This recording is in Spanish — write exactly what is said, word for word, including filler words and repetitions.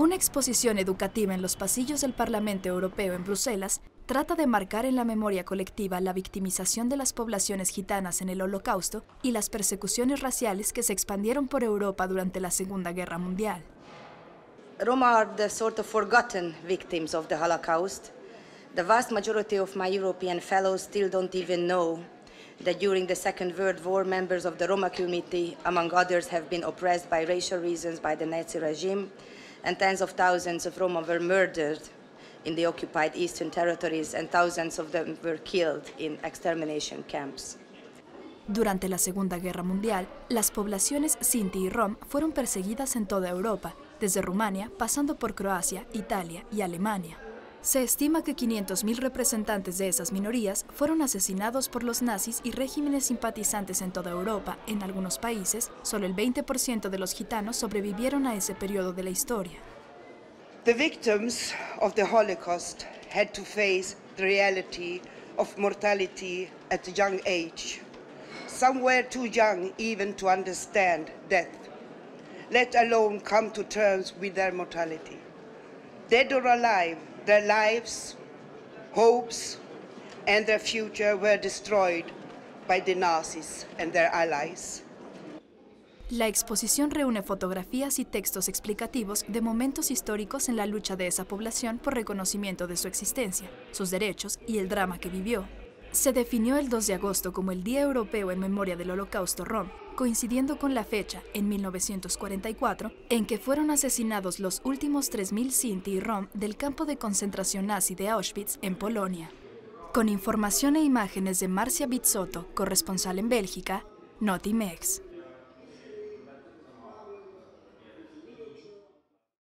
Una exposición educativa en los pasillos del Parlamento Europeo en Bruselas trata de marcar en la memoria colectiva la victimización de las poblaciones gitanas en el Holocausto y las persecuciones raciales que se expandieron por Europa durante la Segunda Guerra Mundial. Roma are the sort of forgotten victims of the Holocaust. The vast majority of my European fellows still don't even know that during the Second World War, members of the Roma community, among others, have been oppressed by racial reasons by the Nazi regime, and tens of thousands of Roma were murdered in the occupied Eastern territories, and thousands of them were killed in extermination camps. Durante la Segunda Guerra Mundial, las poblaciones Sinti y Rom fueron perseguidas en toda Europa, desde Rumania, pasando por Croacia, Italia y Alemania. Se estima que quinientos mil representantes de esas minorías fueron asesinados por los nazis y regímenes simpatizantes en toda Europa. En algunos países, solo el veinte por ciento de los gitanos sobrevivieron a ese periodo de la historia. The victims of the Holocaust had to face the reality of mortality at a young age. Some were too young even to understand death, let alone come to terms with their mortality. Dead or alive, their lives, hopes, and their future were destroyed by the Nazis and their allies. La exposición reúne fotografías y textos explicativos de momentos históricos en la lucha de esa población por reconocimiento de su existencia, sus derechos y el drama que vivió. Se definió el dos de agosto como el Día Europeo en Memoria del Holocausto Rom, coincidiendo con la fecha, en mil novecientos cuarenta y cuatro, en que fueron asesinados los últimos tres mil Sinti y Rom del campo de concentración nazi de Auschwitz, en Polonia. Con información e imágenes de Marcia Bizzotto, corresponsal en Bélgica, Notimex.